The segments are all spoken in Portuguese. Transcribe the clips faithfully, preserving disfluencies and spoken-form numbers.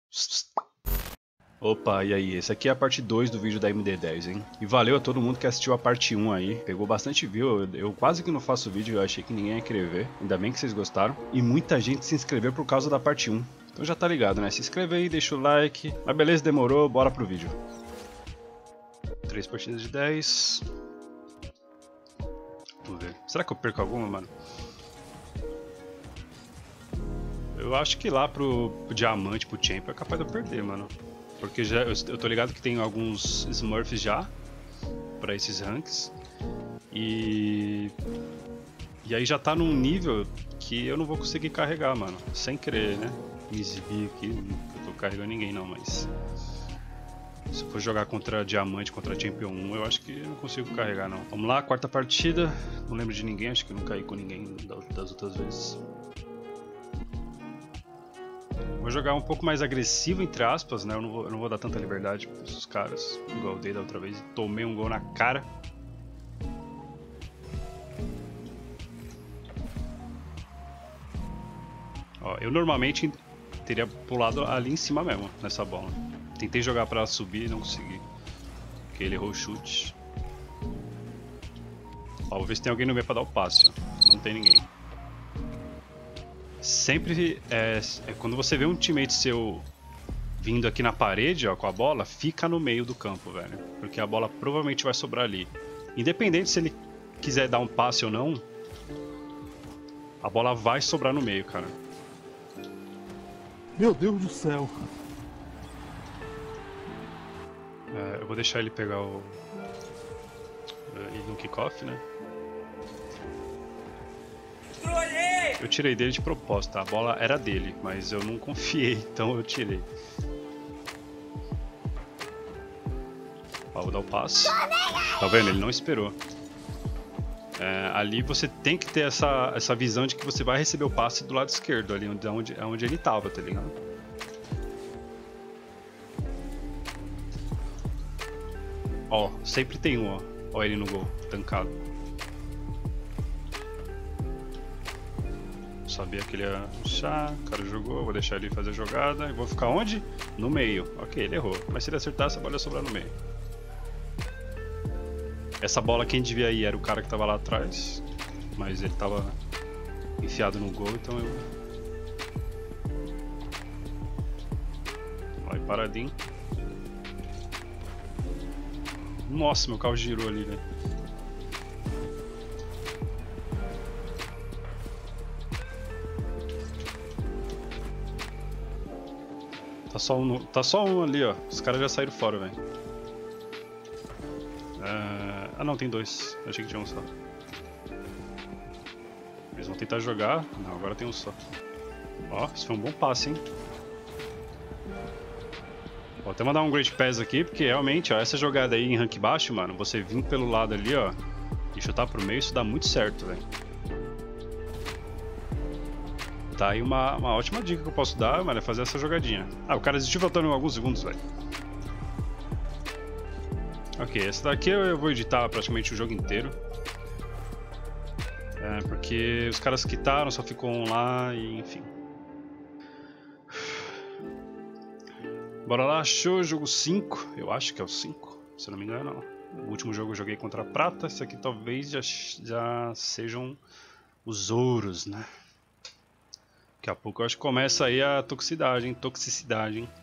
Opa, e aí? Esse aqui é a parte dois do vídeo da M D dez, hein? E valeu a todo mundo que assistiu a parte um aí. Pegou bastante view, eu, eu quase que não faço vídeo, eu achei que ninguém ia querer ver. Ainda bem que vocês gostaram. E muita gente se inscreveu por causa da parte um. Então já tá ligado, né? Se inscreve aí, deixa o like. Mas beleza, demorou, bora pro vídeo. três partidas de dez. Vamos ver. Será que eu perco alguma, mano? Eu acho que lá pro, pro diamante, pro champion, é capaz de eu perder, mano. Porque já, eu, eu tô ligado que tem alguns smurfs já pra esses ranks. E... E aí já tá num nível que eu não vou conseguir carregar, mano. Sem querer, né? Me exibir aqui, não tô carregando ninguém não, mas... Se eu for jogar contra diamante, contra champion um, eu acho que eu não consigo carregar não. Vamos lá, quarta partida. Não lembro de ninguém, acho que eu não caí com ninguém das outras vezes. Vou jogar um pouco mais agressivo, entre aspas, né? Eu não vou, eu não vou dar tanta liberdade para os caras, igual eu dei da outra vez. Tomei um gol na cara. Ó, eu normalmente teria pulado ali em cima mesmo, nessa bola. Tentei jogar para subir e não consegui. Porque ele errou o chute. Ó, vou ver se tem alguém no meio para dar o passe. Ó. Não tem ninguém. Sempre, é, é, quando você vê um teammate seu vindo aqui na parede, ó, com a bola, fica no meio do campo, velho. Porque a bola provavelmente vai sobrar ali. Independente se ele quiser dar um passe ou não, a bola vai sobrar no meio, cara. Meu Deus do céu. É, eu vou deixar ele pegar o... ele no kickoff, né? Eu tirei dele de propósito, tá? A bola era dele, mas eu não confiei, então eu tirei. Ó, vou dar o passe. Tá vendo? Ele não esperou. É, ali você tem que ter essa, essa visão de que você vai receber o passe do lado esquerdo, ali onde, onde, onde ele tava, tá ligado? Ó, sempre tem um, ó. Ó ele no gol, tancado. Sabia que ele ia puxar, o cara jogou, vou deixar ele fazer a jogada e vou ficar onde? No meio. Ok, ele errou, mas se ele acertasse a bola ia sobrar no meio. Essa bola quem devia ir era o cara que tava lá atrás, mas ele tava enfiado no gol, então eu... Vai paradinho. Nossa, meu carro girou ali, velho. Tá só um, tá só um ali, ó. Os caras já saíram fora, velho. Uh... Ah não, tem dois. Eu achei que tinha um só. Eles vão tentar jogar. Não, agora tem um só. Ó, isso foi um bom passe, hein. Vou até mandar um Great Pass aqui, porque realmente, ó, essa jogada aí em rank baixo, mano, você vir pelo lado ali, ó, e chutar pro meio, isso dá muito certo, velho. Tá aí uma, uma ótima dica que eu posso dar, mano, é fazer essa jogadinha. Ah, o cara desistiu faltando alguns segundos, velho. Ok, essa daqui eu vou editar praticamente o jogo inteiro. É, porque os caras quitaram, só ficou um lá e enfim. Bora lá, show, jogo cinco. Eu acho que é o cinco, se não me engano. Não. O último jogo eu joguei contra a prata, esse aqui talvez já, já sejam os ouros, né? Daqui a pouco eu acho que começa aí a toxicidade, hein? Toxicidade, hein?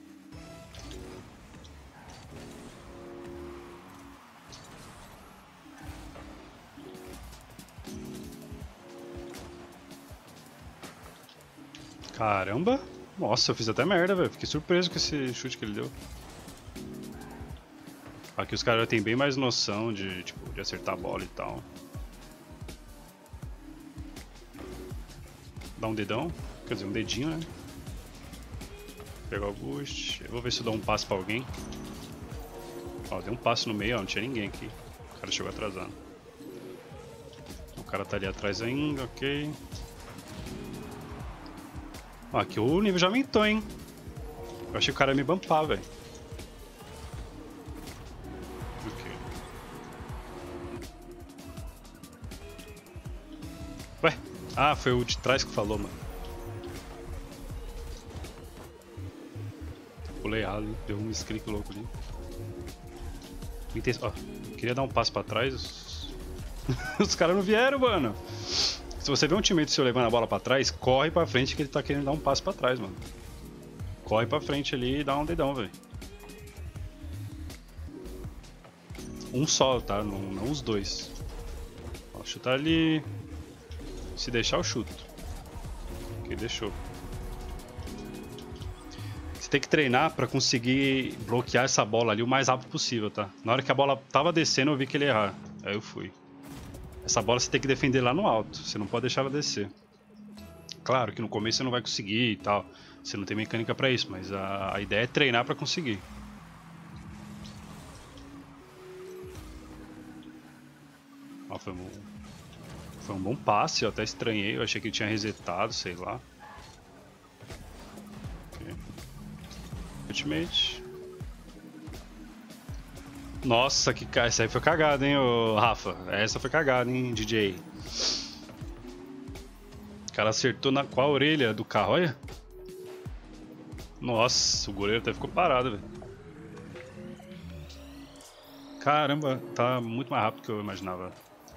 Caramba! Nossa, eu fiz até merda, velho. Fiquei surpreso com esse chute que ele deu. Aqui os caras têm bem mais noção de, tipo, de acertar a bola e tal. Dá um dedão, quer dizer, um dedinho, né? Pegar o boost. Eu vou ver se eu dou um passe pra alguém. Ó, dei um passe no meio, ó, não tinha ninguém aqui. O cara chegou atrasado. O cara tá ali atrás ainda, ok. Ó, aqui o nível já aumentou, hein? Eu achei que o cara ia me bumpar, velho. Ok. Ué? Ah, foi o de trás que falou, mano. Pulei errado, hein? Deu um script louco ali. Ó, eu queria dar um passo pra trás. Os, os caras não vieram, mano. Se você vê um teammate seu levando a bola pra trás, corre pra frente que ele tá querendo dar um passo pra trás, mano. Corre pra frente ali e dá um dedão, velho. Um só, tá? Não, não os dois. Ó, chutar ali. Se deixar, eu chuto. Ok, deixou. Você tem que treinar pra conseguir bloquear essa bola ali o mais rápido possível, tá? Na hora que a bola tava descendo, eu vi que ele ia errar. Aí eu fui. Essa bola você tem que defender lá no alto. Você não pode deixar ela descer. Claro que no começo você não vai conseguir e tal. Você não tem mecânica pra isso, mas a, a ideia é treinar pra conseguir. Ó, foi, um, foi um bom passe, eu até estranhei. Eu achei que ele tinha resetado, sei lá. Okay. Ultimate. Nossa, que ca... essa aí foi cagada, hein, ô Rafa? Essa foi cagada, hein, D J? O cara acertou na qual orelha do carro, olha? Nossa, o goleiro até ficou parado, velho. Caramba, tá muito mais rápido do que eu imaginava.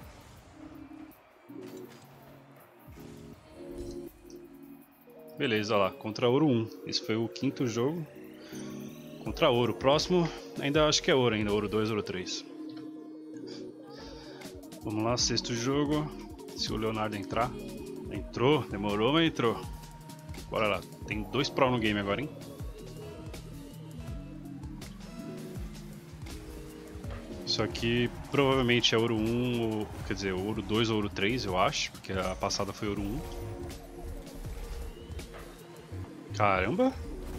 Beleza, olha lá, contra Ouro um. Esse foi o quinto jogo. Contra Ouro. Próximo, ainda acho que é Ouro ainda, Ouro dois, Ouro três. Vamos lá, sexto jogo. Se o Leonardo entrar. Entrou, demorou, mas entrou. Bora lá, tem dois Pro no game agora, hein? Isso aqui provavelmente é Ouro um, ou, quer dizer, Ouro dois ou Ouro três, eu acho. Porque a passada foi Ouro um. Caramba!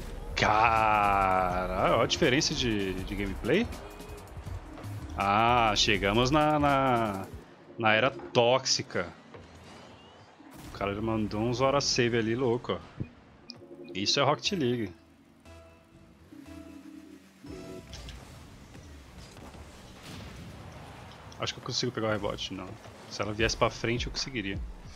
Cara, olha a diferença de, de gameplay. Ah, chegamos na, na, na era tóxica. O cara já mandou uns hora save ali louco, ó. Isso é Rocket League. Acho que eu consigo pegar o rebote, não. Se ela viesse pra frente eu conseguiria.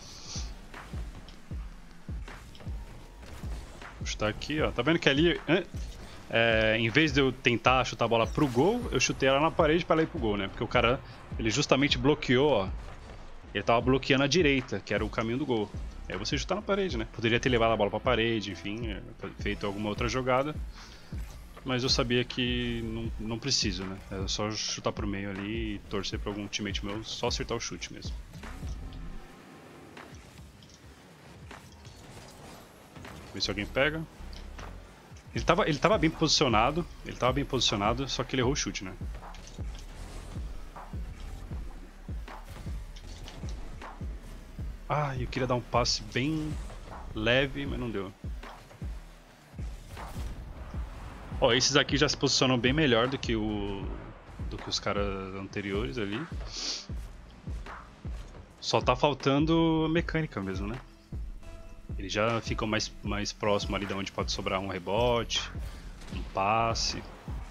Vou chutar aqui, ó. Tá vendo que ali, é, em vez de eu tentar chutar a bola pro gol, eu chutei ela na parede pra ela ir pro gol, né? Porque o cara, ele justamente bloqueou, ó. Ele tava bloqueando a direita, que era o caminho do gol. Aí você chutar na parede, né? Poderia ter levado a bola pra parede, enfim, feito alguma outra jogada. Mas eu sabia que não, não preciso, né? É só chutar pro meio ali e torcer pra algum teammate meu, só acertar o chute mesmo. Ver se alguém pega. Ele tava, ele tava bem posicionado, ele tava bem posicionado, só que ele errou o chute, né? Ah, eu queria dar um passe bem leve, mas não deu. Ó, esses aqui já se posicionam bem melhor do que o do que os caras anteriores ali. Só tá faltando mecânica mesmo, né? Eles já ficam mais, mais próximo ali de onde pode sobrar um rebote, um passe.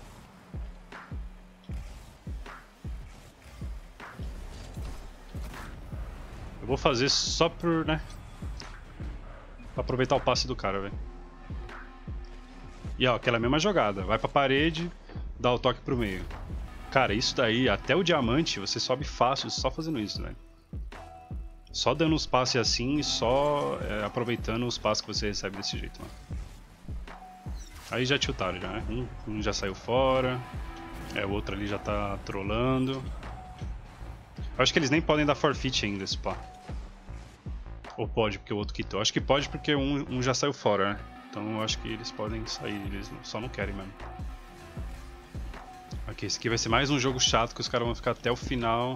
Eu vou fazer só por, né? Pra aproveitar o passe do cara, velho. E ó, aquela mesma jogada. Vai pra parede, dá o toque pro meio. Cara, isso daí, até o diamante, você sobe fácil só fazendo isso, né? Só dando uns passes assim e só é, aproveitando os passes que você recebe desse jeito, mano. Aí já tiltaram já, né? Um, um já saiu fora. É, o outro ali já tá trolando. Eu acho que eles nem podem dar forfeit ainda, esse pá. Ou pode, porque o outro quitou. Acho que pode porque um, um já saiu fora, né? Então eu acho que eles podem sair, eles só não querem mesmo. Ok, esse aqui vai ser mais um jogo chato que os caras vão ficar até o final.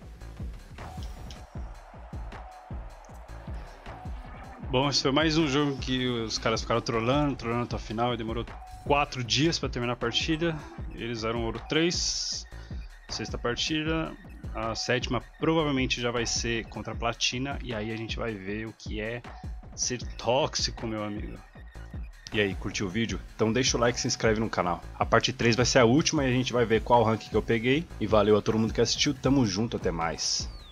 Bom, esse foi mais um jogo que os caras ficaram trolando, trolando até o final e demorou quatro dias para terminar a partida. Eles eram ouro três, sexta partida. A sétima provavelmente já vai ser contra a platina e aí a gente vai ver o que é ser tóxico, meu amigo. E aí, curtiu o vídeo? Então deixa o like e se inscreve no canal. A parte três vai ser a última e a gente vai ver qual rank que eu peguei. E valeu a todo mundo que assistiu, tamo junto, até mais.